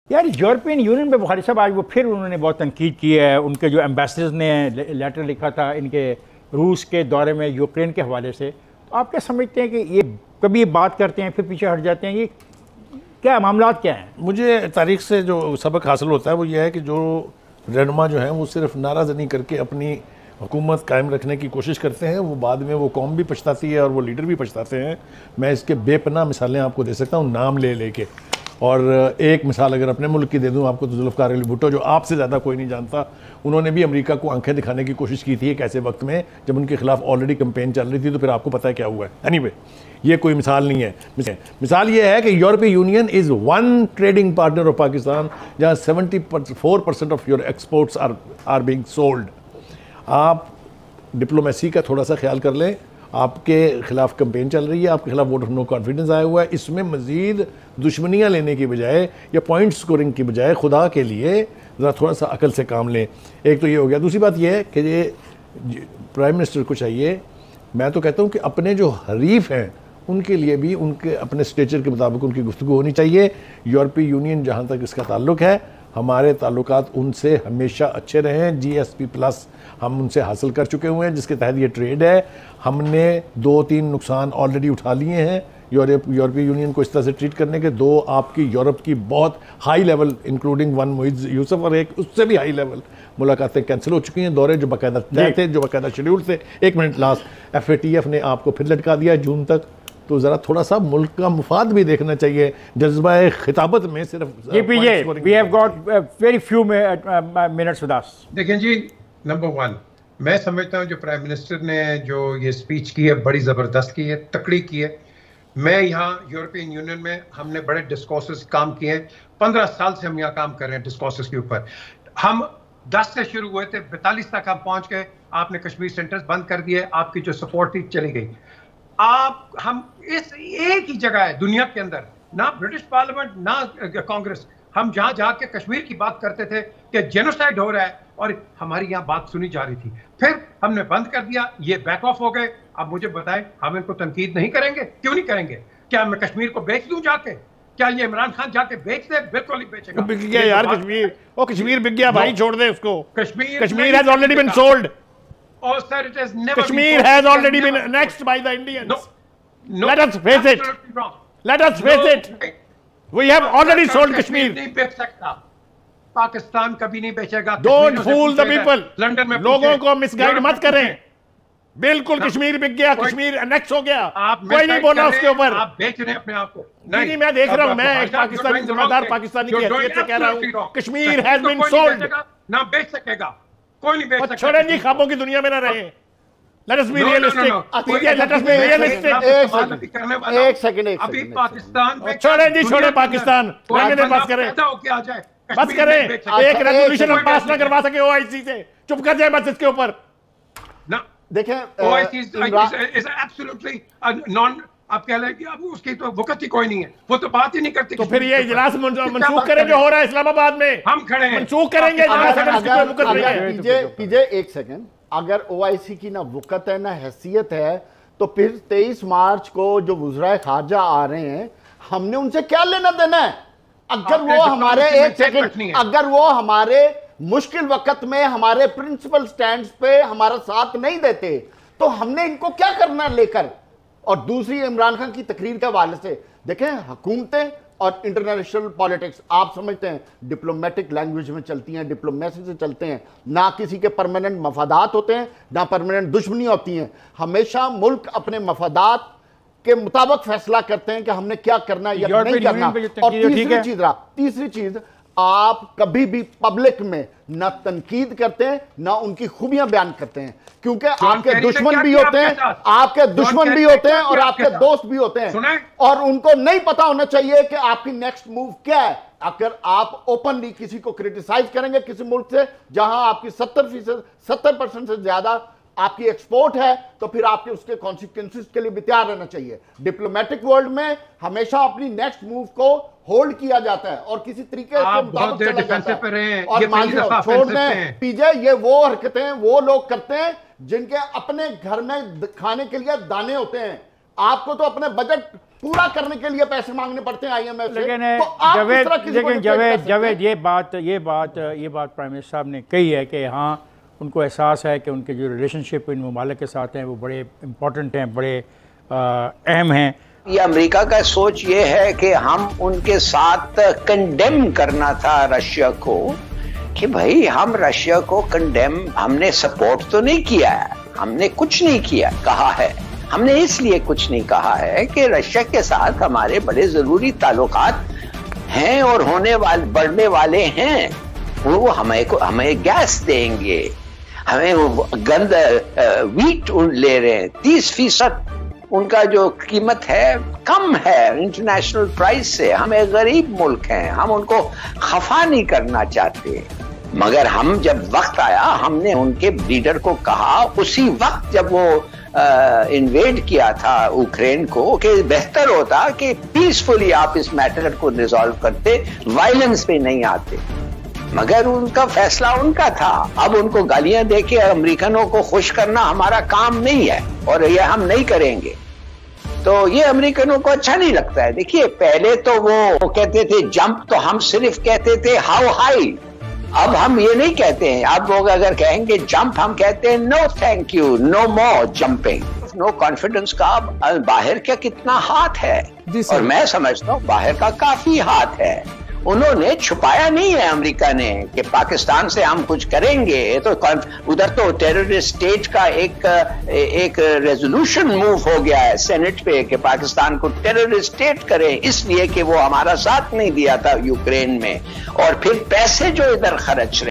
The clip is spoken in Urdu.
یار یورپین یونین پہ بخاری صاحب آج وہ پھر انہوں نے بہت تنقید کی ہے. ان کے جو ایمبیسڈرز نے لیٹر لکھا تھا ان کے روس کے دورے میں یوکرین کے حوالے سے, تو آپ کیا سمجھتے ہیں کہ یہ کبھی بات کرتے ہیں پھر پیچھے ہٹ جاتے ہیں, یہ کیا معاملات کیا ہیں؟ مجھے تاریخ سے جو سبق حاصل ہوتا ہے وہ یہ ہے کہ جو رہنما جو ہیں وہ صرف نعرہ زنی کر کے اپنی حکومت قائم رکھنے کی کوشش کرتے ہیں, وہ بعد میں وہ قوم بھی پچھتاتی ہے اور وہ لیڈر بھی پچھتاتے ہیں. میں اس کے بے پناہ مثالیں آپ کو دے سکتا ہوں نام لے لے کے. اور ایک مثال اگر اپنے ملک کی دے دوں آپ کو تو ذوالفقار علی بھٹو, جو آپ سے زیادہ کوئی نہیں جانتا, انہوں نے بھی امریکہ کو آنکھیں دکھانے کی کوشش کی تھی ایک ایسے وقت میں جب ان کے خلاف آلریڈی کمپین چل رہی تھی. تو پھر آپ کو پتہ ہے کیا ہوا ہے. اینی وے یہ کوئی مثال نہیں ہے. مثال یہ ہے کہ European union is one trading partner of Pakistan, جہاں 74% of your exports are being sold. آپ ڈپلومیسی کا تھوڑا سا خیال کر لیں. آپ کے خلاف کمپین چل رہی ہے, آپ کے خلاف ووٹ آف نو کانفیڈنس آیا ہوا ہے. اس میں مزید دشمنیاں لینے کی بجائے یا پوائنٹ سکورنگ کی بجائے خدا کے لیے ذرا تھوڑا سا عقل سے کام لیں. ایک تو یہ ہو گیا. دوسری بات یہ ہے کہ یہ پرائم منسٹر کو چاہیے, میں تو کہتا ہوں کہ اپنے جو حریف ہیں ان کے لیے بھی ان کے اپنے سٹیچر کے مطابق ان کی گفتگو ہونی چاہیے. یورپی یونین جہاں تک اس کا تعلق ہے, ہمارے تعلقات ان سے ہمیشہ اچھے رہے ہیں. جی ایس پی پلس ہم ان سے حاصل کر چکے ہوئے ہیں جس کے تحت یہ ٹریڈ ہے. ہم نے 2-3 نقصان آلریڈی اٹھا لیے ہیں یورپی یونین کو اس طرح سے ٹریٹ کرنے کے. 2 آپ کی یورپ کی بہت high level including 1 Moeed Yusuf اور ایک اس سے بھی ہائی لیول ملاقاتیں کینسل ہو چکی ہیں. دورے جو باقاعدہ طے تھے, جو باقاعدہ شیڈیول تھے. 1 منٹ لاسٹ, FATF نے آپ کو پھر لٹکا دیا جون تک. تو ذرا تھوڑا سا ملک کا مفاد بھی دیکھنا چاہیے. جذبہ خطابت میں صرف we have got very few minutes with us. دیکھیں جی, نمبر 1 میں سمجھتا ہوں جو پرائم منسٹر نے جو یہ سپیچ کی ہے بڑی زبردست کی ہے, تکڑی کی ہے. میں یہاں یورپین یونین میں ہم نے بڑے ڈسکورسز کام کیے ہیں. 15 سال سے ہم یہاں کام کر رہے ہیں ڈسکورسز کے اوپر. ہم 10 سے شروع ہوئے تھے, 42 تک ہم پہنچ گئے. آپ نے کشمیر سینٹرز بند کر دیے, آپ کی جو سپورٹ تھی چلی گئی. ہم اس ایک ہی جگہ ہے دنیا کے اندر, نہ برٹش پارلیمنٹ نہ کانگریس, ہم جہاں جا کے کشمیر کی بات کرتے تھے کہ جینوسائیڈ ہو رہا ہے اور ہماری یہاں بات سنی جا رہی تھی. پھر ہم نے بند کر دیا, یہ بیک آف ہو گئے. اب مجھے بتائیں ہم ان کو تنقید نہیں کریں گے؟ کیوں نہیں کریں گے؟ کیا میں کشمیر کو بیچ دوں جا کے؟ کیا یہ عمران خان جا کے بیچ دے؟ بالکل نہیں بیچے گا. بک گیا یار کشمیر, وہ کشمیر بک گیا بھائی, چھوڑ دے اس کو. Kashmir has already been sold. Oh sir, it has never Kashmir has already been annexed by the Indians. No, Let us face it. Let us face it. We have already sold Kashmir. نہیں بیچ سکتا, پاکستان کبھی نہیں بیچے گا. Don't fool the people. London میں لوگوں کو مس گائیڈ مت کریں. بالکل کشمیر بک گیا, کشمیر انیکس ہو گیا, کوئی نہیں بولا اس کے اوپر. آپ بیچ رہے ہیں اپنے آپ کو. نہیں, میں دیکھ رہا ہوں, میں ایک پاکستانی ذمہ دار پاکستانی کی حیثیت سے کہہ رہا ہوں, کشمیر has been sold. نہ بیچ سکے گا, کوئی نہیں بیچ سکتا. چھوڑیں جی, خوابوں کی دنیا میں نہ رہیں. Let us be realistic. Let us be realistic. ایک سیکنڈ. ابھی پاکستان میں چھوڑیں جی, چھوڑیں پاکستان. بس کریں, بس کریں. ایک ریزولوشن ہم پاس نہ کروا سکے OIC سے, چپ کر جائیں بس اس کے اوپر. دیکھیں آپ کہہ لیں کہ اب اس کی تو وقت ہی کوئی نہیں ہے, وہ تو بات ہی نہیں کرتی. تو پھر یہ اجلاس منسوخ کریں جو ہو رہا ہے اسلام آباد میں, ہم کھڑے ہیں, منسوخ کریں گے اجلاس اگر اس کی کوئی وقت نہیں ہے. پیجے ایک سیکنڈ, اگر OIC کی نہ وقت ہے نہ حیثیت ہے تو پھر 23 مارچ کو جو وزرائے خارجہ آ رہے ہیں, ہم نے ان سے کیا لینا دینا ہے؟ اگر وہ ہمارے ایک سیکنڈ, اگر وہ ہمارے مشکل وقت میں ہمارے پرنسپل سٹینڈز پہ ہمارا ساتھ نہیں دیتے تو ہم نے ان کو کیا کرنا لے کر. اور دوسری عمران خان کی تقریر کے حوالے سے دیکھیں, حکومتیں اور انٹرنیشنل پالیٹکس آپ سمجھتے ہیں ڈپلومیٹک لینگویج میں چلتی ہیں, ڈپلومیسی سے چلتے ہیں, نہ کسی کے پرماننٹ مفادات ہوتے ہیں نہ پرماننٹ دشمنی ہوتی ہیں. ہمیشہ ملک اپنے مفادات کے مطابق فیصلہ کرتے ہیں کہ ہم نے کیا کرنا یا نہیں کرنا. اور تیسری چیز آپ کبھی بھی پبلک میں نہ تنقید کرتے ہیں نہ ان کی خوبیاں بیان کرتے ہیں, کیونکہ آپ کے دشمن بھی ہوتے ہیں, آپ کے دشمن بھی ہوتے ہیں اور آپ کے دوست بھی ہوتے ہیں, اور ان کو نہیں پتا ہونا چاہیے کہ آپ کی نیکسٹ موو کیا ہے. اگر آپ اوپنلی کسی کو کرٹیسائز کریں گے کسی ملک سے جہاں آپ کی 70% سے زیادہ آپ کی ایکسپورٹ ہے, تو پھر آپ کے اس کے کانسیکوینسز کے لیے بھی تیار رہنا چاہیے. ڈپلومیٹک ورلڈ میں ہمیشہ اپنی نیکسٹ موو کو ہولڈ کیا جاتا ہے اور کسی طریقے سے مطابق چلا جاتا ہے. اور چھوڑ دیں پیجے, یہ وہ حرکتیں وہ لوگ کرتے ہیں جن کے اپنے گھر میں کھانے کے لیے دانے ہوتے ہیں, آپ کو تو اپنے بجٹ پورا کرنے کے لیے پیسے مانگنے پڑتے ہیں IMF سے، لیکن تو آپ کس طرح کسی کو dictate کر سکتے ہیں؟ جاوید یہ بات پرائم منسٹر صاحب نے کہی ہے کہ ہاں ان کو احساس ہے کہ ان کے جو ریلیشن شپ ان ممالک کے ساتھ ہیں وہ بڑے امپورٹنٹ ہیں، بڑے اہم ہیں۔ یہ امریکہ کا سوچ یہ ہے کہ ہم ان کے ساتھ کنڈیم کرنا تھا رشیا کو، کہ بھائی ہم رشیا کو کنڈیم، ہم نے سپورٹ تو نہیں کیا ہے، ہم نے کچھ نہیں کیا کہا ہے، ہم نے اس لیے کچھ نہیں کہا ہے کہ رشیا کے ساتھ ہمارے بڑے ضروری تعلقات ہیں اور بڑھنے والے ہیں، وہ ہمیں گیس دیں گے، ہمیں گند ویٹ لے رہے ہیں، 30% ان کا جو قیمت ہے کم ہے انٹرنیشنل پرائس سے، ہم ایک غریب ملک ہیں، ہم ان کو خفا نہیں کرنا چاہتے، مگر ہم جب وقت آیا ہم نے ان کے لیڈر کو کہا اسی وقت جب وہ انویڈ کیا تھا اوکرین کو، کہ بہتر ہوتا کہ پیسفلی آپ اس میٹر کو ریزالو کرتے، وائلنس پہ نہیں آتے، مگر ان کا فیصلہ ان کا تھا۔ اب ان کو گالیاں دے کے امریکنوں کو خوش کرنا ہمارا کام نہیں ہے اور یہ ہم نہیں کریں گے، تو یہ امریکنوں کو اچھا نہیں لگتا ہے۔ دیکھیے پہلے تو وہ کہتے تھے جمپ، تو ہم صرف کہتے تھے ہاؤ ہائی، اب ہم یہ نہیں کہتے ہیں، اب لوگ اگر کہیں گے جمپ ہم کہتے ہیں no thank you, no more jumping. No confidence کا باہر کا کتنا ہاتھ ہے، اور میں سمجھتا ہوں باہر کا کافی ہاتھ ہے، انہوں نے چھپایا نہیں ہے امریکہ نے کہ پاکستان سے ہم کچھ کریں گے، تو ادھر تو ٹیررسٹ اسٹیٹ کا ایک ریزولوشن موو ہو گیا ہے سینٹ پہ کہ پاکستان کو ٹیررسٹ اسٹیٹ کریں، اس لیے کہ وہ ہمارا ساتھ نہیں دیا تھا یوکرین میں، اور پھر پیسے جو ادھر خرچ رہے